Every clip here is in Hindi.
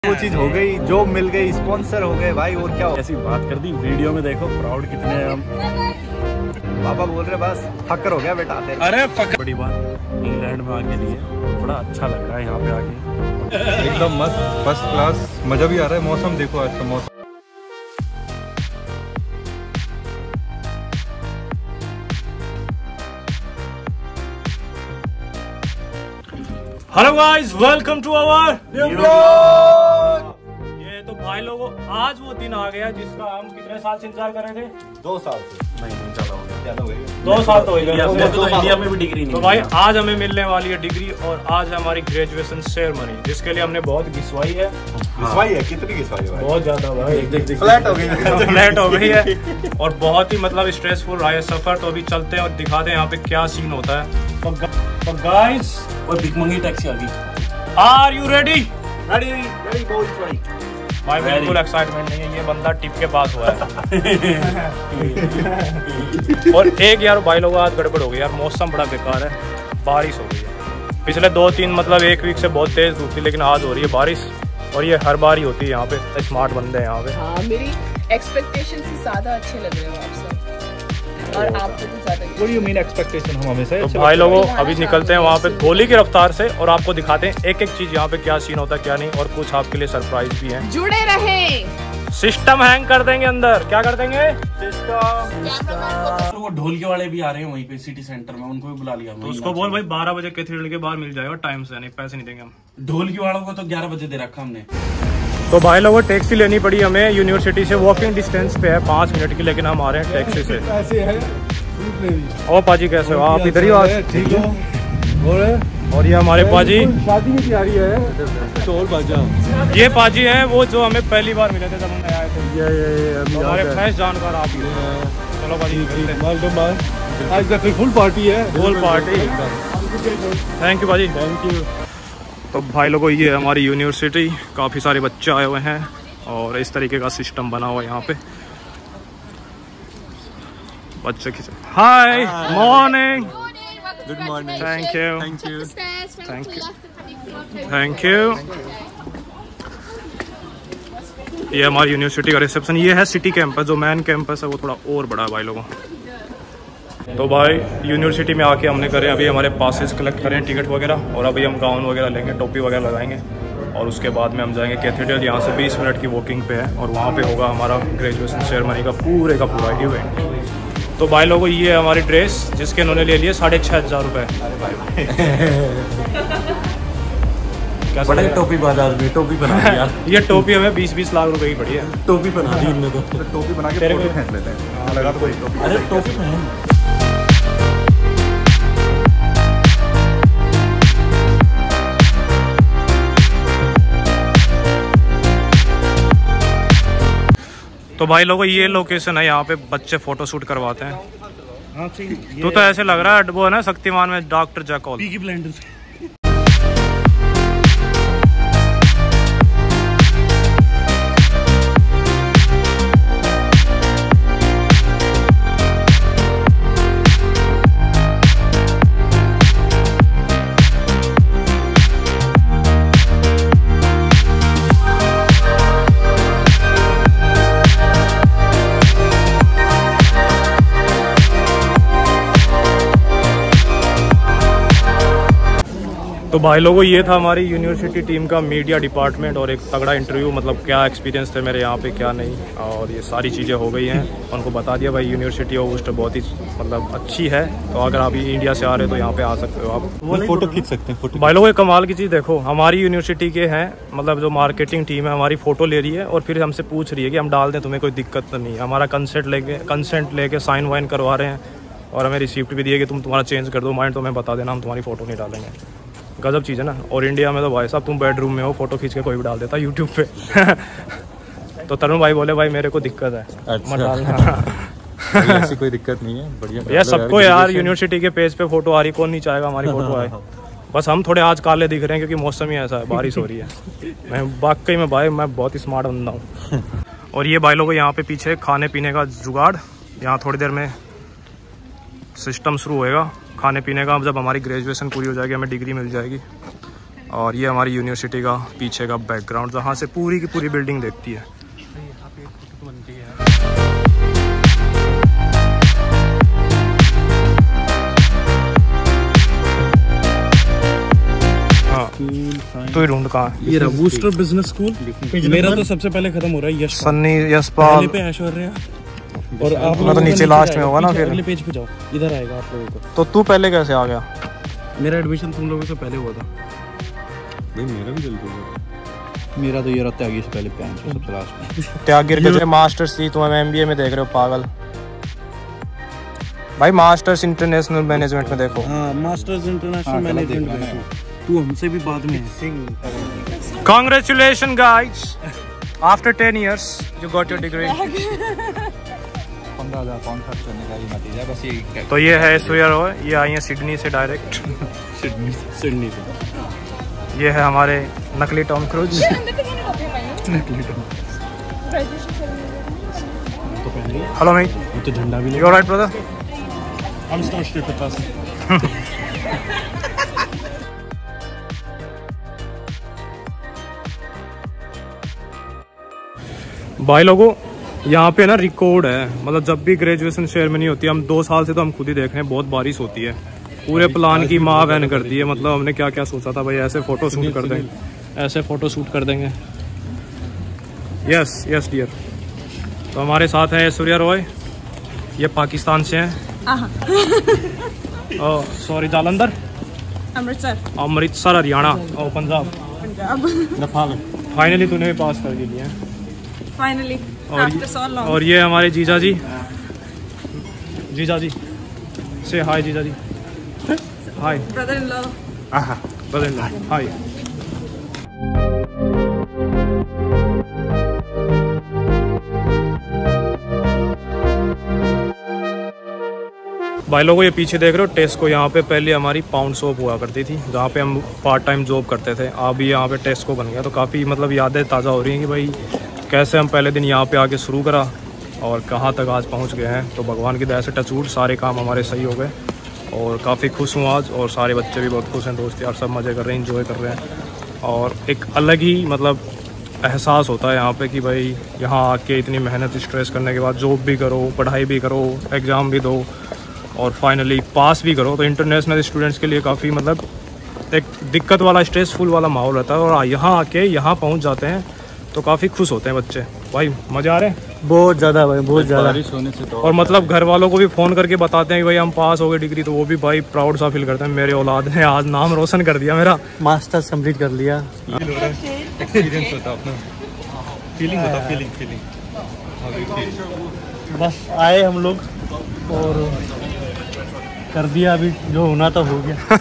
वो चीज हो गई, जॉब मिल गई, स्पॉन्सर हो गए भाई, और क्या हो। ऐसी बात कर दी, वीडियो में देखो प्राउड कितने हैं हम। पापा बोल रहे बस फक्कर हो गया बेटा तेरे। अरे फक्कर बड़ी बात, इंग्लैंड में आके लिए बड़ा अच्छा लग रहा है यहाँ पे आके। एकदम मस्त फर्स्ट क्लास, मजा भी आ रहा है। मौसम देखो आज का मौसम। Hello guys, welcome to our new blog. ये तो भाई लोगों आज वो दिन आ गया जिसका हम कितने साल से इंतजार कर रहे थे। 2 साल से नहीं चला हो गया, ज्यादा हो गया। 2 साल तो हो गए। तो इंडिया में भी डिग्री नहीं। तो भाई आज हमें मिलने वाली है डिग्री और आज है हमारी ग्रेजुएशन सेरेमनी, जिसके लिए हमने बहुत घिसवाई है। घिसवाई है? कितनी घिसवाई है भाई? बहुत ज्यादा भाई, देख फ्लैट हो गई। फ्लैट हो गई है और बहुत ही मतलब स्ट्रेसफुल रहा है सफर। तो अभी चलते हैं और दिखाते हैं यहाँ पे क्या सीन होता है। तो गाइस, और भिखमंगी टैक्सी आ गई। Are you ready? रेडी बहुत रेडी। भाई बिल्कुल एक्साइटमेंट नहीं है, ये बंदा टिप के पास हुआ है। और एक यार भाई लोग आज गड़बड़ हो गई यार, मौसम बड़ा बेकार है, बारिश हो गई है। पिछले 2-3 मतलब 1 वीक से बहुत तेज धूप थी, लेकिन आज हो रही है बारिश और ये हर बार ही होती है यहाँ पे। स्मार्ट बंदे हैं यहाँ पे। हाँ, मेरी एक्सपेक्टेशन से ज्यादा अच्छे लग रहे हो आप सब, और आपको भी ज्यादा। What do you mean expectation? हम हमेशा तो भाई लोगों अभी निकलते हैं वहाँ पे गोली की रफ्तार से और आपको दिखाते हैं एक एक चीज यहाँ पे क्या सीन होता है क्या नहीं, और कुछ आपके लिए सरप्राइज भी है। जुड़े रहें। सिस्टम हैंग कर देंगे अंदर। क्या कर देंगे? वो ढोलके वाले भी आ रहे हैं वहीं पे सिटी सेंटर में, उनको भी बुला लिया। तो उसको बोल भाई 12 बजे कैथेड्रल के बाहर मिल जाएगा टाइम से, नहीं पैसे नहीं देंगे हम। ढोलकी वालों को तो 11 बजे दे रखा हमने। तो भाई लोगों टैक्सी लेनी पड़ी हमें, यूनिवर्सिटी से वॉकिंग डिस्टेंस पे है 5 मिनट की, लेकिन हम आ रहे हैं टैक्सी से। और पाजी कैसे हो आप? इधर ही आज ठीक हो। और ये हमारे पाजी शादी की तैयारी है तो और बाजा। ये पाजी हैं वो जो हमें पहली बार मिले थे जब हम आए थे। ये हमारे फ्रेश जानकार आप ही हो। चलो पाजी, आज फिर फुल पार्टी है। Full party. थैंक यू पाजी, थैंक यू। तो भाई लोगों ये हमारी यूनिवर्सिटी, काफ़ी सारे बच्चे आए हुए हैं और इस तरीके का सिस्टम बना हुआ है यहाँ पे। बच्चे खींचे। Hi morning, good morning. Thank you thank you. Thank you thank you. ये हमारी यूनिवर्सिटी का रिसेप्शन। ये है सिटी कैंपस, जो मेन कैंपस है वो थोड़ा और बड़ा है भाई लोगों। तो भाई यूनिवर्सिटी में आके हमने करें अभी हमारे पासेस कलेक्ट करें, टिकट वगैरह, और अभी हम गाउन वगैरह लेंगे, टोपी वगैरह लगाएंगे और उसके बाद में हम जाएंगे कैथेड्रल। यहाँ से 20 मिनट की वॉकिंग पे है और वहाँ पे होगा हमारा ग्रेजुएशन सेरेमनी का पूरा इवेंट। तो भाई लोगों ये हमारी ड्रेस जिसके इन्होंने ले लिए 6500 रुपये। बड़े टोपी बाजार में टोपी बना दी यार। ये टोपी हमें 20-20 लाख रुपए की पड़ी है। टोपी बना दी इनने तो। टोपी बना के फोटो खींच लेते हैं। हाँ, लगा तो कोई टोपी। अरे टोपी पहन। तो भाई लोगों ये लोकेशन है, यहाँ पे बच्चे फोटो शूट करवाते हैं। तो ऐसे लग रहा है वो है ना शक्तिमान में डॉक्टर जैकॉल। Peaky blinders. तो भाई लोगों ये था हमारी यूनिवर्सिटी टीम का मीडिया डिपार्टमेंट और एक तगड़ा इंटरव्यू, मतलब क्या एक्सपीरियंस थे मेरे यहाँ पे क्या नहीं, और ये सारी चीज़ें हो गई हैं। उनको बता दिया भाई यूनिवर्सिटी ऑफ ऊस्ट बहुत ही मतलब अच्छी है, तो अगर आप इंडिया से आ रहे हो तो यहाँ पे आ सकते हो आप। फोटो खींच सकते हैं। भाई लोगों कमाल की चीज़ देखो, हमारी यूनिवर्सिटी के हैं मतलब जो मार्केटिंग टीम है हमारी फ़ोटो ले रही है और फिर हमसे पूछ रही है कि हम डाल दें, तुम्हें कोई दिक्कत तो नहीं है। हमारा कंसेंट लेके साइन वाइन करवा रहे हैं और हमें रिसिप्ट भी दिए कि तुम्हारा चेंज कर दो माइंड, तो हमें बता देना, हम तुम्हारी फ़ोटो नहीं डालेंगे। गजब चीज़ है ना। और इंडिया में तो भाई साहब तुम बेडरूम में हो, फोटो खींच के कोई भी डाल देता है यूट्यूब पे। तो तरुण भाई बोले भाई मेरे को दिक्कत है, मत डालना। ऐसी कोई दिक्कत नहीं है, बढ़िया यार सबको यार यूनिवर्सिटी के पेज पे फोटो आ रही, कौन नहीं चाहेगा हमारी फोटो आए। बस हम थोड़े आज काले दिख रहे हैं क्योंकि मौसम ही ऐसा है, बारिश हो रही है। मैं वाकई में भाई मैं बहुत ही स्मार्ट बंदा हूँ। और ये भाई लोगों यहाँ पे पीछे खाने पीने का जुगाड़, यहाँ थोड़ी देर में सिस्टम शुरू होएगा खाने पीने का। जब हमारी ग्रेजुएशन पूरी हो जाएगी हमें डिग्री मिल जाएगी। और ये हमारी यूनिवर्सिटी का पीछे का बैकग्राउंड, जहाँ से पूरी की पूरी बिल्डिंग देखती है। तो ही ढूंढ कहाँ है? ये रहा बूस्टर बिजनेस स्कूल। मेरा तो सबसे पहले खत्म हो रहा है सन्नी यशपाल पे ऐश्वर्या। और आप तो नीचे लास्ट में होगा ना फिर। अगले पेज पे जाओ, इधर आएगा आप लोगों को। तो तू पहले कैसे आ गया? मेरा एडमिशन तुम लोगों से पहले हुआ था। भाई मेरा भी जल्दी हुआ। मेरा तो ये रहता है से पहले सबसे लास्ट में। त्यागीर के मास्टर्स थी, तुम एमबीए में देख रहे हो पागल। भाई मास्टर्स इंटरनेशनल मैनेजमेंट में देखो। हाँ मास्टर्स इंटरनेशनल मैनेजमेंट में। तू हमसे भी बाद में Congratulations guys, after 10 years you got your degree. 15,000 pound खर्च करने का ही नतीजा बस ये। तो ये है ऐश्वर्या रॉय, ये आई है सिडनी से डायरेक्ट। सिडनी से। ये है हमारे नकली टॉम क्रूज। हेलो मेट, तो झंडा भी यू ऑलराइट ब्रदर? हम स्टार्ट के पास। भाई लोगों यहाँ पे ना रिकॉर्ड है, मतलब जब भी ग्रेजुएशन सेरेमनी होती है, हम 2 साल से तो हम खुद ही देख रहे हैं, बहुत बारिश होती है। पूरे प्लान की माँ बहन कर दी है। मतलब हमने क्या क्या सोचा था भाई, ऐसे फोटो शूट कर देंगे, ऐसे फोटो शूट कर देंगे। Yes yes dear. तो हमारे साथ है ऐश्वर्या रॉय, ये पाकिस्तान से हैं। सॉरी जालंधर, अमृतसर हरियाणा और पंजाब। फाइनली तूने भी पास कर लिया है। Finally, after so long. और ये हमारे जीजा जी, जीजा जी से हाय, जीजा जी हाय, Brother-in-law. ब्रदर-इन-लॉ हाय। भाई लोगों ये पीछे देख रहे हो टेस्को, यहाँ पे पहले हमारी पाउंड शॉप हुआ करती थी, जहाँ पे हम पार्ट टाइम जॉब करते थे। अभी यहाँ पे टेस्को बन गया, तो काफ़ी मतलब यादें ताज़ा हो रही हैं कि भाई कैसे हम पहले दिन यहाँ पे आके शुरू करा और कहाँ तक आज पहुँच गए हैं। तो भगवान की दया से टचवुड सारे काम हमारे सही हो गए और काफ़ी खुश हूँ आज। और सारे बच्चे भी बहुत खुश हैं, दोस्त यार सब मज़े कर रहे हैं, इंजॉय कर रहे हैं। और एक अलग ही मतलब एहसास होता है यहाँ पे कि भाई यहाँ आके इतनी मेहनत स्ट्रेस करने के बाद जॉब भी करो, पढ़ाई भी करो, एग्ज़ाम भी दो और फाइनली पास भी करो। तो इंटरनेशनल स्टूडेंट्स के लिए काफ़ी मतलब एक दिक्कत वाला, स्ट्रेसफुल वाला माहौल रहता है। और यहाँ आके यहाँ पहुँच जाते हैं तो काफ़ी खुश होते हैं बच्चे। भाई मज़े आ रहे हैं बहुत ज़्यादा भाई, बहुत ज़्यादा। होने से तो और मतलब घर वालों को भी फ़ोन करके बताते हैं कि भाई हम पास हो गए डिग्री, तो वो भी भाई प्राउड सा फील करते हैं, मेरे औलाद ने आज नाम रोशन कर दिया मेरा। मास्टर्स कंप्लीट कर लिया। एक्सपीरियंस होता अपना, फीलिंग होता, फीलिंग। बस आए हम लोग और कर दिया, अभी जो होना था हो गया।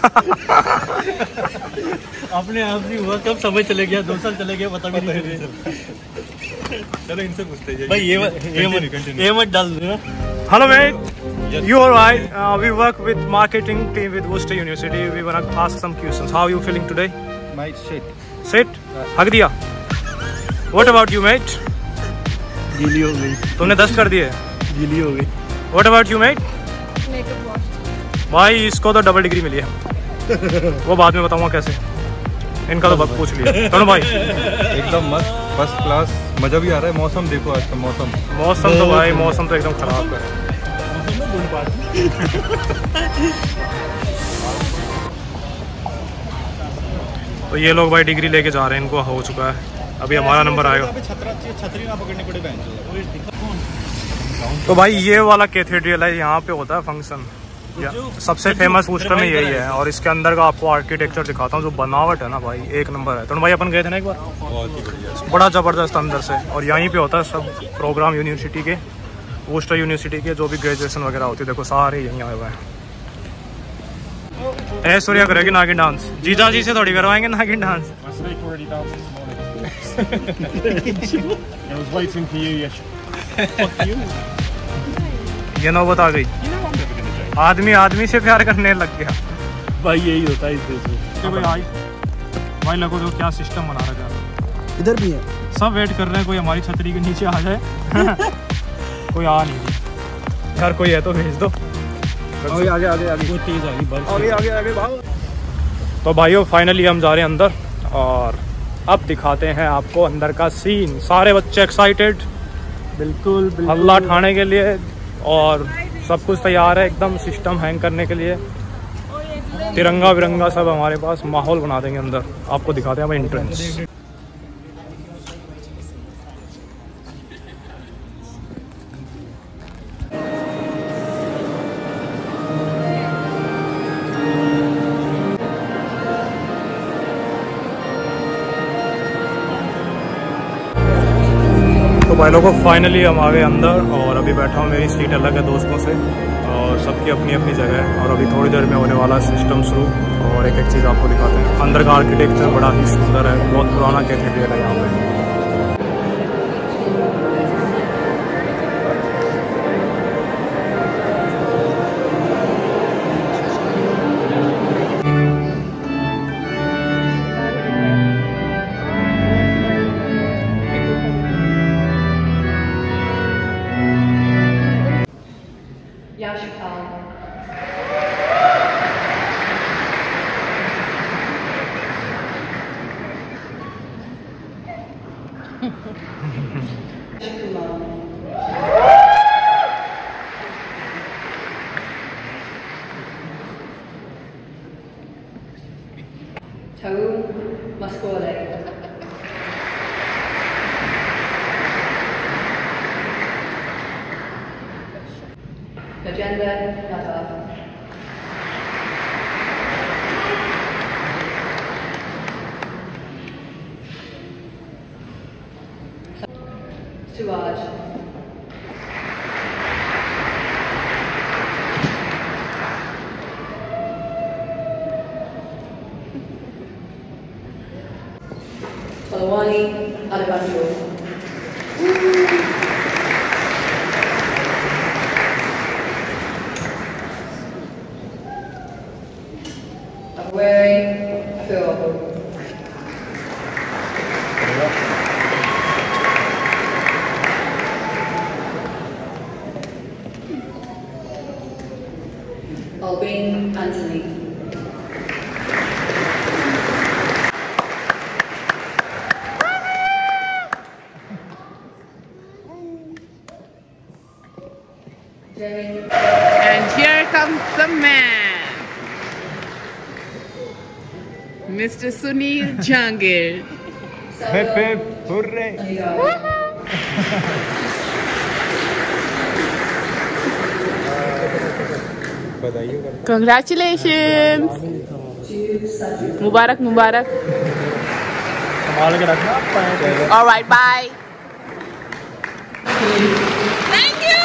अपने आप ही हुआ, कब समय चले गया, 2 साल चले गए पता भी नहीं चले। चलो इनसे पूछते हैं भाई ये मत डाल देना। Hello mate, you alright? We work with marketing team with Worcester University. We wanna ask some questions. How are you feeling today? Mate, shit. Sit? हक दिया? What about you mate? गीली हो गई, तुमने 10 कर दिए? गीली हो गई। What about you mate? Makeup wash. भाई इसको तो डबल डिग्री मिली है, वो बाद में बताऊंगा कैसे, इनका तो बहुत पूछ लिया। दोनों भाई एकदम मस्त, फर्स्ट क्लास, मजा भी आ रहा है। मौसम देखो आज का मौसम तो भाई मौसम तो एकदम खराब है। तो ये लोग भाई डिग्री लेके जा रहे हैं, इनको हो चुका है, अभी हमारा नंबर आएगा। छतरी ना पकड़नी पड़े बहन। तो भाई ये वाला कैथेड्रल है, यहाँ पे होता है फंक्शन, सबसे फेमस वुस्टर में यही है। और इसके अंदर का आपको आर्किटेक्चर दिखाता हूँ, जो बनावट है ना भाई एक नंबर है। तो भाई अपन गए थे ना एक बार, बहुत ही बढ़िया, बड़ा ज़बरदस्त अंदर से। और यहीं पे होता है सब प्रोग्राम यूनिवर्सिटी के, वुस्टर यूनिवर्सिटी के जो भी ग्रेजुएशन वगैरह होती है, देखो सारे यहीं आए हुए हैं। ऐश्वर्या करेगी नागिन डांस, जीजा जी से थोड़ी करवाएंगे नागिन डांस। ये नौबत आ गई, आदमी आदमी से प्यार करने लग गया। भाई यही होता है इस देश में। भाई लगो तो क्या सिस्टम बना रखा है, इधर भी है, सब वेट कर रहे हैं कोई हमारी छतरी के नीचे आ जाए। कोई आ नहीं यार, कोई है तो भेज दो। आगे आगे आगे आगे बहुत तेज आ गई बारिश। आगे आगे आगे भागो। तो भाइयों फाइनली हम जा रहे हैं अंदर और अब दिखाते हैं आपको अंदर का सीन। सारे बच्चे एक्साइटेड, बिल्कुल हल्ला ठाने के लिए, और सब कुछ तैयार है एकदम सिस्टम हैंग करने के लिए। तिरंगा बिरंगा सब हमारे पास, माहौल बना देंगे अंदर। आपको दिखाते हैं भाई एंट्रेंस। तो भाई लोगों फाइनली हम आ गए अंदर और अभी बैठा हूँ, मेरी सीट अलग है दोस्तों से और सबकी अपनी अपनी जगह है। और अभी थोड़ी देर में होने वाला सिस्टम शुरू और एक एक चीज़ आपको दिखाते हैं। अंदर का आर्किटेक्चर बड़ा ही सुंदर है, बहुत पुराना कैथेड्रल है यहाँ पे। Agenda Nata. Suaj. Palawani Alejandro. Wearing Phil. Albin Anthony. And here comes the man, Mr. Sunil Jangir. Hip hip hooray! Congratulations! Mubarak, Mubarak. संभाल के रखना। All right, bye. Thank you.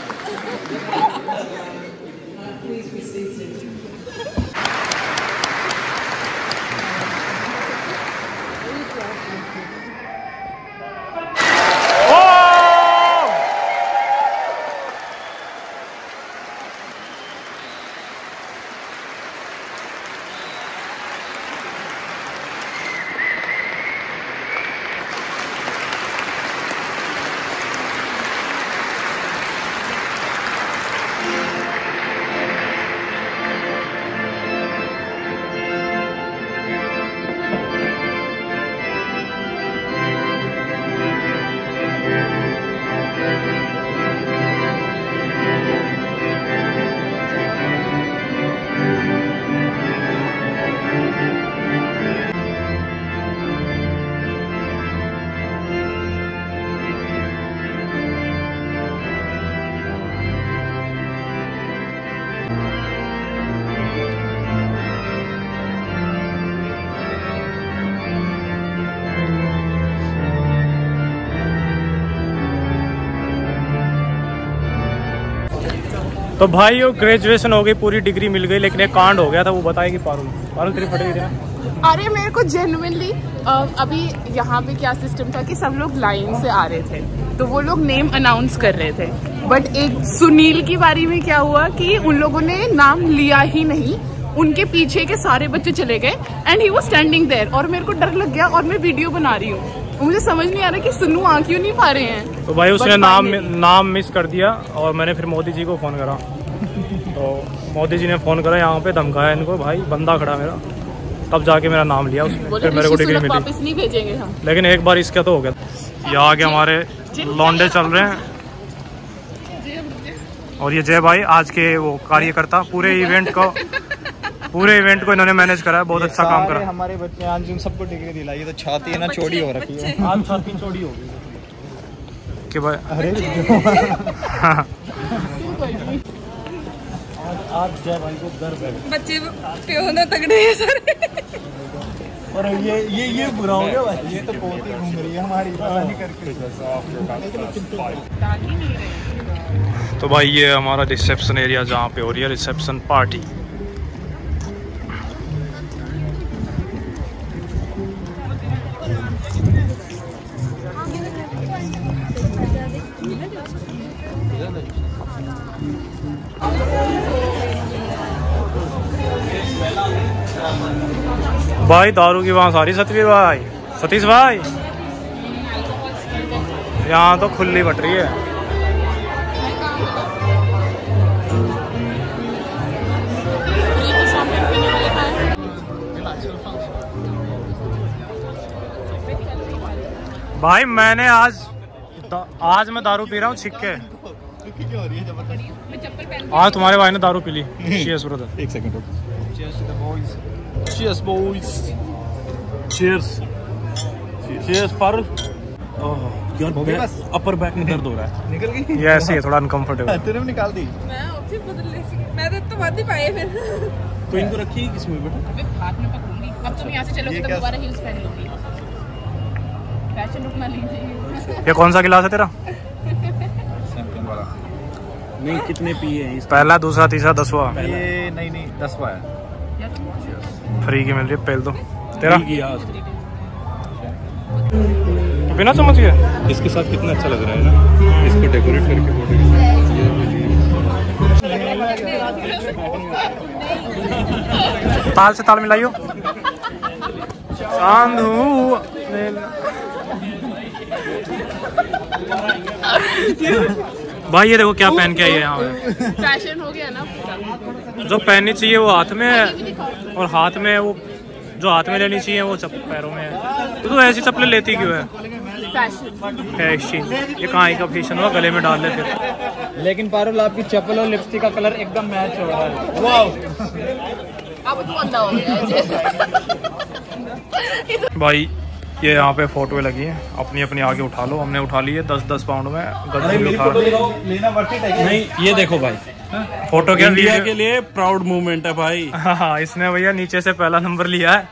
तो भाई वो ग्रेजुएशन हो गई, पूरी डिग्री मिल गई, लेकिन एक कांड हो गया था, वो बताएगी पारुल तेरी फटी हुई थी। अरे मेरे को जेन्युइनली अभी यहाँ पे क्या सिस्टम था कि सब लोग लाइन से आ रहे थे, तो वो लोग नेम अनाउंस कर रहे थे, बट एक सुनील की बारी में क्या हुआ कि उन लोगों ने नाम लिया ही नहीं, उनके पीछे के सारे बच्चे चले गए and he was standing there, और मेरे को डर लग गया और मैं वीडियो बना रही हूँ, मुझे समझ नहीं आ रहा कि सुनू आ क्यों नहीं पा रहे हैं। तो भाई उसने नाम मिस कर दिया और मैंने फिर मोदी जी को फ़ोन करा, तो मोदी जी ने फ़ोन करा, यहाँ पे धमकाया इनको, भाई बंदा खड़ा मेरा, तब जाके मेरा नाम लिया उसने, बोले फिर मेरे को डिग्री ऋषि सुनक मिली। वापस नहीं भेजेंगे हम। लेकिन एक बार इसका तो हो गया। यहाँ आगे हमारे लौंडे चल रहे हैं और ये जय भाई आज के वो कार्यकर्ता, पूरे इवेंट को इन्होंने मैनेज करा है, बहुत अच्छा काम करा। हमारे बच्चे आज उन सबको डिग्री दिलाई, तो छाती है ना चौड़ी हो रखी है। आज छाती चौड़ी हो गई कि भाई आज जय भाई को गर्व है। बच्चे पे होना तगड़े हैं सर। और ये बुरा हो गया भाई, ये तो बहुत ही घूम रही है हमारी पता नहीं करके। तो भाई ये हमारा रिसेप्शन एरिया जहाँ पे हो रही है रिसेप्शन पार्टी। भाई दारू की वहाँ सारी सतवीर भाई, सतीश भाई यहाँ तो खुली बट रही है। भाई मैंने आज मैं दारू पी रहा हूँ छिक्के। आज तुम्हारे भाई ने दारू पी ली। Cheers brother. एक सेकंड रुक। Cheers boys. Cheers. Cheers Parul. यार अपर बैक में दर्द हो रहा है। निकल गई? ये ऐसे ही है, थोड़ा अनकंफर्टेबल। तूने भी निकाल दी? मैं उसी बदल ले सी, मैं तो बात ही पाए फिर। तो इनको रखिए किसमें बेटा? हाथ में पकड़ूंगी। अब तुम यहाँ से चलोगे तो दोबारा हील्स पहन लूंगी। फैशन रुक ना लीजिए। ये कौन सा गिलास है तेरा? नहीं कितने पिए हैं इस? पहला, दूसरा, तीसरा, 10वां। ये नहीं 10वां है। फ्री की मिल रही है, पहल दो। तेरा यार बिना चम्मच के इसके साथ कितना अच्छा लग रहा है ना, इसको डेकोरेट करके फोटो। ताल से ताल मिलाइयो। चांदू भाई ये देखो क्या पहन के आई है यहाँ पे। फैशन हो गया ना पूरा। जो पहननी चाहिए वो हाथ में है, और हाथ में वो जो हाथ में लेनी चाहिए वो पैरों में है। तो ऐसी चप्पलें लेती क्यों है? फैशन ये कहाँ का फैशन हुआ, गले में डाल लेते। लेकिन पारुल आपकी चप्पल और लिपस्टिक का कलर एकदम मैच हो रहा है। वाह अब तू अंधा हो गया भाई ये यहाँ पे फोटो लगी है, अपनी अपनी आगे उठा लो। हमने उठा ली है 10-10 पाउंड में गद्दी उठा लेना वर्थिट है। नहीं ये देखो भाई, फोटो क्या इंडिया के लिए प्राउड मूवमेंट है भाई। हाँ इसने भैया नीचे से पहला नंबर लिया है।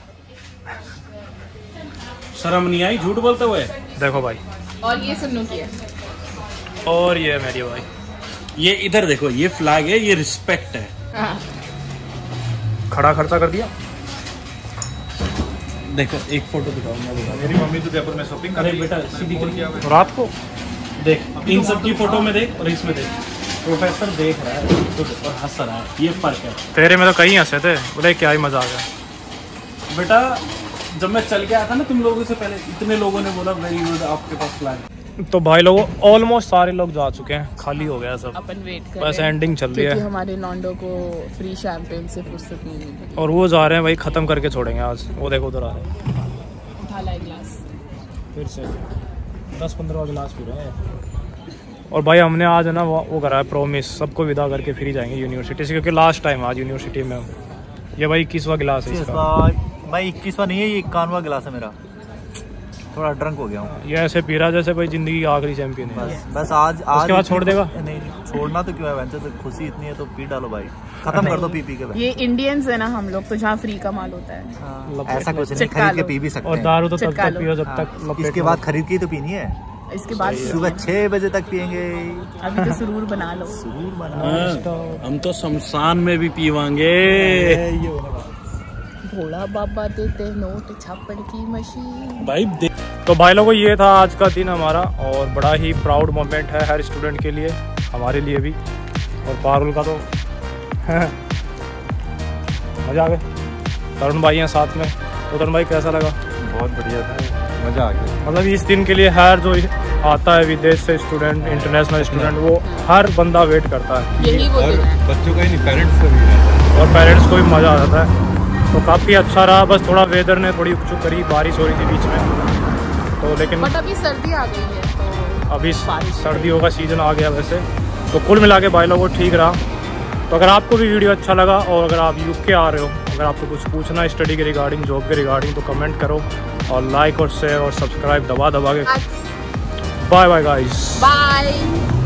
शर्म नहीं आई झूठ बोलते हुए? देखो भाई, और ये सुन्नू की है। और ये मेरी भाई, ये इधर देखो, ये फ्लैग है, ये रिस्पेक्ट है। खड़ा खर्चा कर दिया। देखो एक फोटो दिखाओ, मैं दिखाऊं। मेरी मम्मी तो जयपुर में शॉपिंग कर अरे रही है। बेटा सीधी करके रात को देख, इन सब की फोटो में देख और इसमें देख। प्रोफेसर देख रहा है और हंस रहा है, ये फर्क है। तेरे में तो कहीं हंसे थे, बोले क्या ही मजा आ गया। बेटा जब मैं चल के आया था ना तुम लोगों से पहले, इतने लोगों ने बोला वेरी गुड आपके पास फ्लैग। तो भाई लोगों ऑलमोस्ट सारे लोग जा चुके हैं, खाली हो गया सब। अपन वेट कर बस एंडिंग चल रही क्योंकि है हमारे लॉन्डो को फ्री शैंपेन से फुर्सत नहीं मिली। और वो जा रहे हैं भाई, खत्म करके छोड़ेंगे आज। वो देखो उधर आ रहे हैं उठा ला गिलास। फिर से 10-15 गिलास पी रहे हैं। और भाई हमने आज है ना वो करा है प्रॉमिस, सबको विदा करके फिर जाएंगे यूनिवर्सिटी से, क्योंकि लास्ट टाइम आज यूनिवर्सिटी में। ये भाई 21वां गिलास है इसका। भाई 21वां नहीं है, ये 51वां गिलास है मेरा। थोड़ा ड्रंक हो गया हूँ। ये ऐसे पी रहा जैसे भाई जिंदगी का आखिरी चैंपियन है। बस आज उसके बाद छोड़ देगा? नहीं छोड़ना तो क्यों है, वैसे तो खुशी इतनी है तो पी डालो भाई, खत्म कर दो पी के भाई। ये इंडियंस है ना हम लोग, तो जहाँ फ्री का माल होता है। ऐसा कुछ नहीं, चिटका खरीद के लो। पी भी सकते और हैं। दारू तो तब चिटका तक लो। पियो जब तक इसके बाद खरीद के ही तो पीनी है। इसके बाद सुबह 6 बजे तक पियेंगे। अभी तो सुरूर बना लो। जरूर बना। हम तो शमशान में भी पीवांगे। भोला बाबा देते नोट छापड़ की मशीन। भाई तो भाई लोगों ये था आज का दिन हमारा, और बड़ा ही प्राउड मोमेंट है हर स्टूडेंट के लिए, हमारे लिए भी। और पारुल का तो मजा आ गया। तरुण भाई हैं साथ में। तो तरुण भाई कैसा लगा? बहुत बढ़िया था, मजा आ गया। मतलब इस दिन के लिए हर जो आता है विदेश से स्टूडेंट, इंटरनेशनल स्टूडेंट, वो हर बंदा वेट करता है। यही वो और दिन है। बच्चों का ही नहीं, पेरेंट्स का भी रहता है। और पेरेंट्स को भी मज़ा आ जाता है। तो काफ़ी अच्छा रहा। बस थोड़ा वेदर ने थोड़ी उकचुक करी, बारिश हो रही थी बीच में तो, लेकिन बट अभी सर्दी आ गई है तो अभी सर्दियों का सीज़न आ गया वैसे। तो कुल मिला के भाई लोगों ठीक रहा। तो अगर आपको भी वीडियो अच्छा लगा और अगर आप यूके आ रहे हो, अगर आपको कुछ पूछना है स्टडी के रिगार्डिंग, जॉब के रिगार्डिंग, तो कमेंट करो और लाइक और शेयर और सब्सक्राइब दबा के। Bye bye guys, bye.